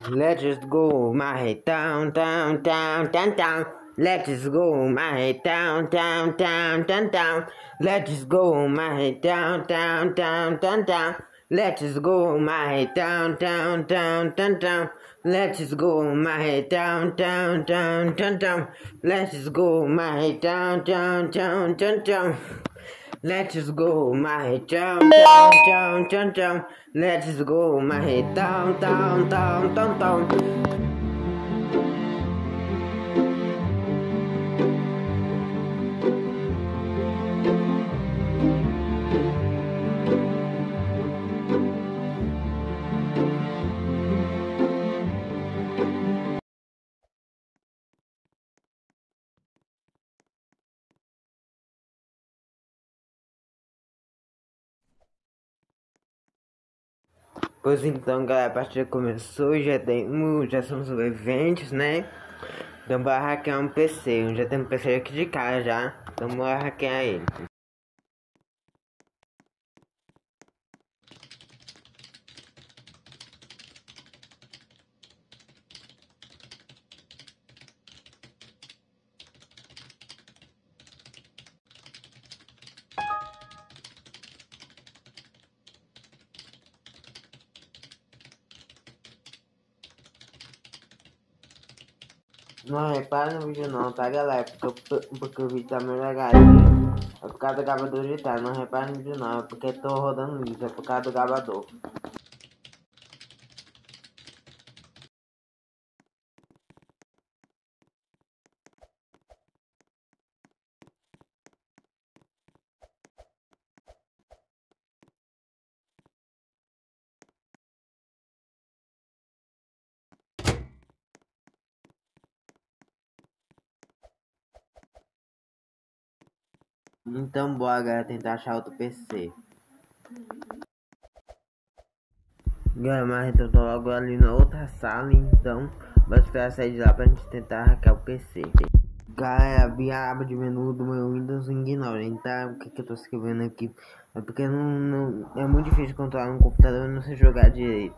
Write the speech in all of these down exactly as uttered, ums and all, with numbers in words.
Let's go, my head down, down, down, down, down. Let's go, my head down, down, down, down, down. Let's go, my head down, down, down, down, down. Let's go, my head down, down, down, down, down. Let's go, my head down, down, down, down, down. Let's go, my head down, down, down, down, down. Let's go, my head down, down, down, down, down. Let's go, my head down, down, down, down, down. Pois então, galera, a partida começou, já temos, já somos sobreviventes, né? Então bora hackear um P C, já tem um P C aqui de casa já, então bora hackear ele. Não repara no vídeo não, tá galera? Porque, eu, porque o vídeo tá meio legadinho. É por causa do gravador digital, não repara no vídeo não, é porque tô rodando isso, é por causa do gravador. Então bora galera, tentar achar outro P C. Galera, mas então eu tô logo ali na outra sala, então vou esperar sair de lá pra gente tentar hackear o P C. Galera, abri a aba de menu do meu Windows, ignorem, tá? O que, que eu tô escrevendo aqui? É porque não, não, é muito difícil controlar um computador e não sei jogar direito.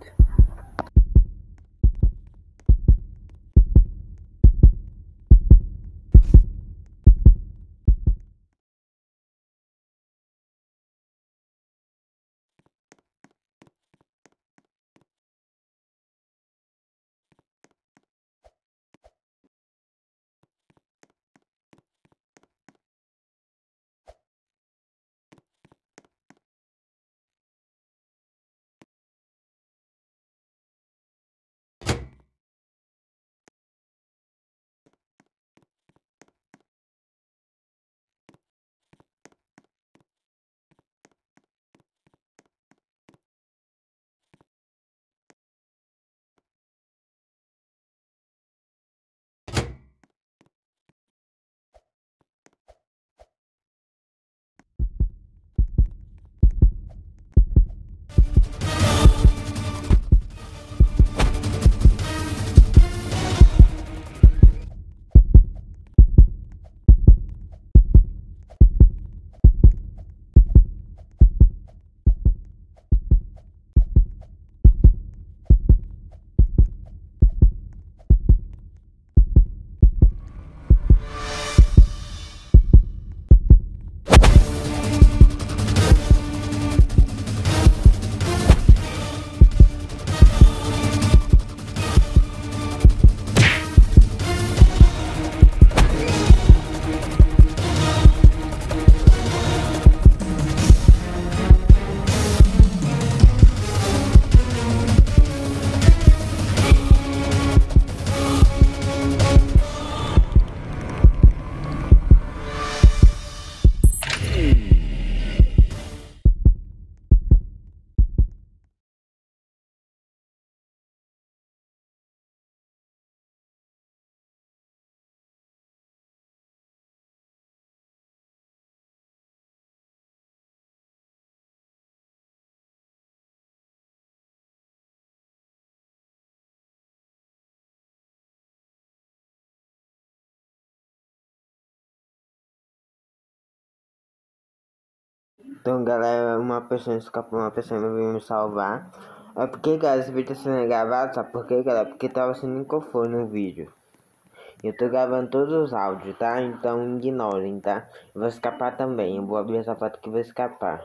Então galera, uma pessoa escapou, uma pessoa veio me salvar. É porque, galera, esse vídeo tá sendo gravado, sabe por quê, galera? Porque tava sem microfone no vídeo. Eu tô gravando todos os áudios, tá? Então ignorem, tá? Eu vou escapar também. Eu vou abrir essa foto que vou escapar.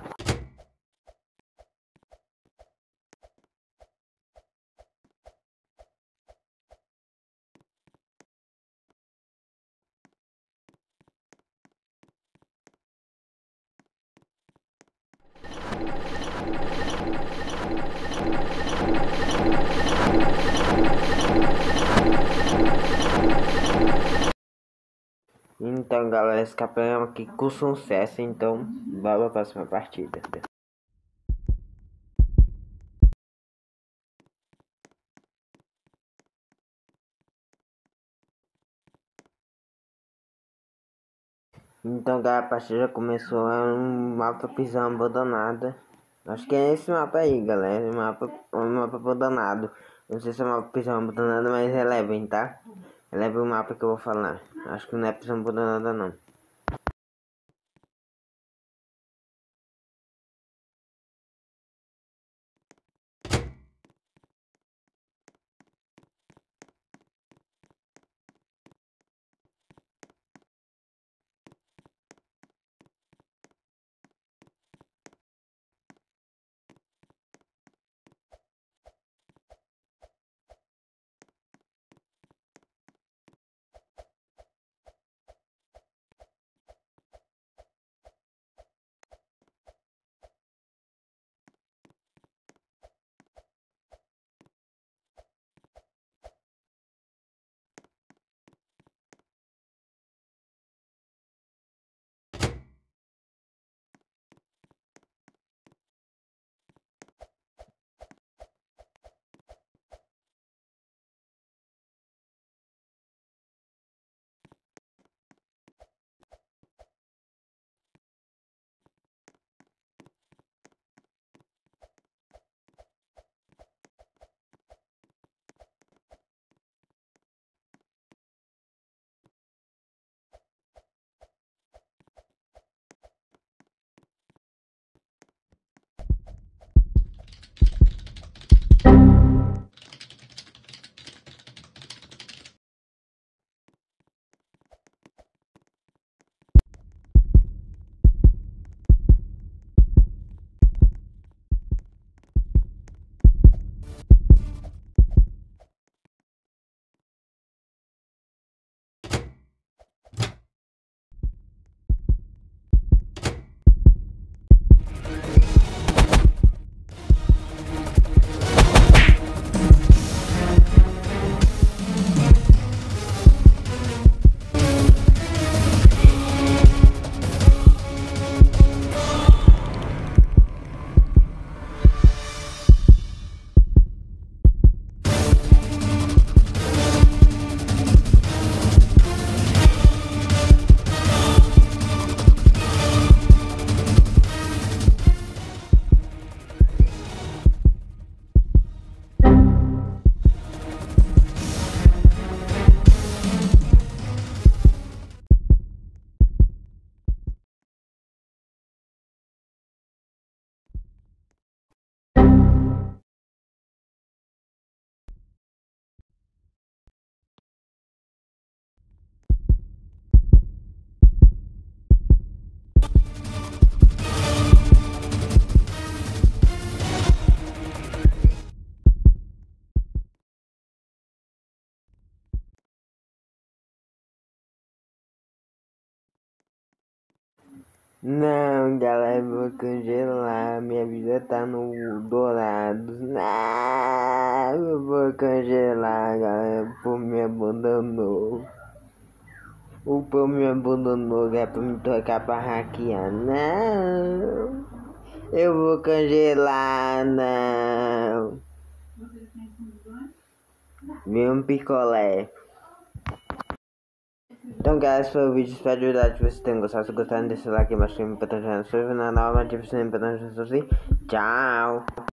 Então, galera, escapamos aqui com sucesso. Então, bora pra próxima partida. Então, galera, a partida já começou. É um mapa prisão abandonada. Acho que é esse mapa aí, galera. Um mapa, um mapa abandonado. Não sei se é mapa prisão abandonada, mas relevem, tá? Relevem o mapa que eu vou falar. Acho que não é prisão abandonada, não. Não, galera, eu vou congelar. Minha vida tá no Dourados. Não, eu vou congelar, galera. O povo me abandonou. O povo me abandonou, é pra me trocar pra hackear. Não, eu vou congelar, não. Vem um picolé. Então, galera, esse foi o vídeo. Espero de verdade que vocês tenham gostado. Se gostaram, deixa o like embaixo para estar no seu canal. Ative o sininho para não se inscrever. Tchau.